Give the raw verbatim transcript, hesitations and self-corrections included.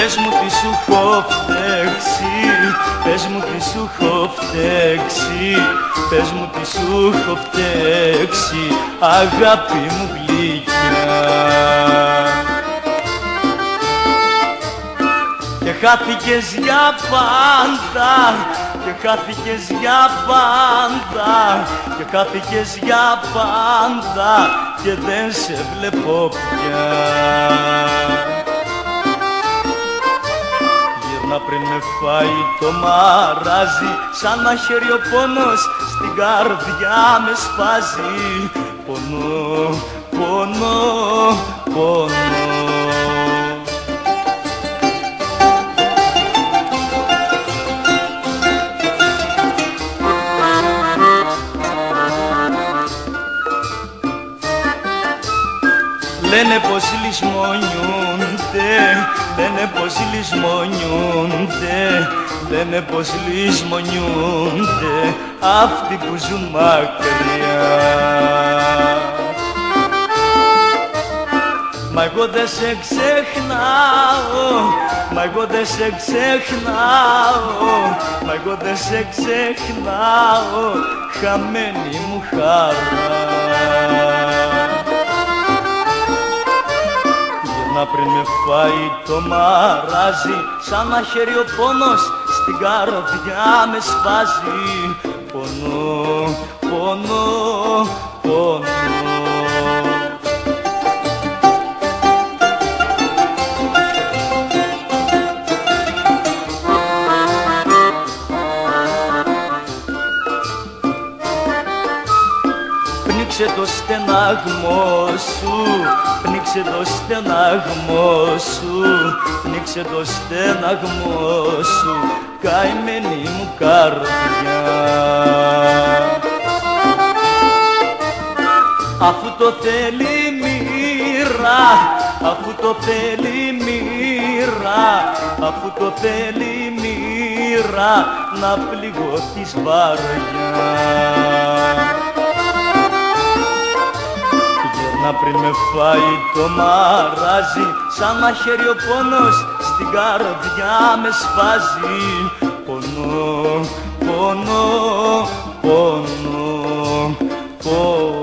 Πες μου τι σου έχω φταίξει, πες μου τι σου έχω φταίξει, πες μου τι σου έχω φταίξει, αγάπη μου γλυκιά. Και χάθηκες για πάντα, και χάθηκες για πάντα, και χάθηκες για πάντα, και δεν σε βλέπω πια. Γύρνα πριν με φάει το μαράζι, σαν μαχαίρι ο πόνος στην καρδιά με σπάζει. Πονώ, πονώ, πονώ. Λένε πως λησμονιούνται, λένε πως λησμονιούνται, λένε πως λησμονιούνται αυτοί που ζουν μακριά. Μα εγώ δεν σε ξεχνάω, μα εγώ δεν σε ξεχνάω, μα εγώ δεν σε ξεχνάω, χαμένη μου χαρά. Να πριν με φάει το μαράζι, σαν μαχαίρι ο πόνος στην καρδιά με σπάζει. Πονώ, πονώ, πονώ. Πνίξε το στεναγμό σου, πνίξε το στεναγμό σου, πνίξε το στεναγμό σου, καημένη μου καρδιά. Αφού το θέλει μοίρα, αφού το θέλει μοίρα, αφού το θέλει μοίρα, να πληγωθείς βαριά. Να πριν με φάει το μαράζι, σαν μαχαίρι ο πόνος στην καρδιά με σπάζει. Πονώ, πονώ, πονώ, πονώ.